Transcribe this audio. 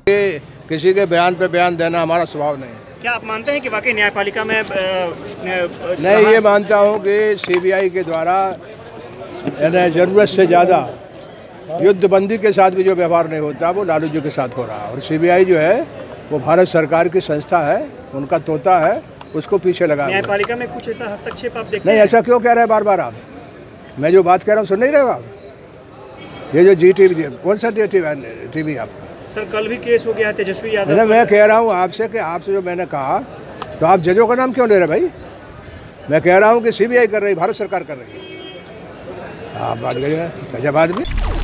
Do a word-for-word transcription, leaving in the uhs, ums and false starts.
किसी के बयान पे बयान देना हमारा स्वभाव नहीं है। क्या आप मानते हैं कि वाकई न्यायपालिका में नहीं, ये मानता हूँ कि सीबीआई के द्वारा ज़रूरत से ज़्यादा युद्धबंदी के साथ भी जो व्यवहार नहीं होता वो लालू जी के साथ हो रहा है। और सीबीआई जो है वो भारत सरकार की संस्था है, उनका तोता है, उसको पीछे लगा। न्यायपालिका में कुछ ऐसा हस्तक्षेप आप देखते नहीं, ऐसा क्यों कह रहे हैं बार बार आप? मैं जो बात कह रहा हूँ सुन नहीं रहे हो आप? ये जो जी टीवी, कौन सा टीवी आपका? सर कल भी केस हो गया तेजस्वी यादव। मैं कह रहा हूँ आपसे कि आपसे जो मैंने कहा तो आप जजों का नाम क्यों ले रहे भाई? मैं कह रहा हूँ कि सीबीआई कर रही, भारत सरकार कर रही है। आप बात करिए, गजब आदमी।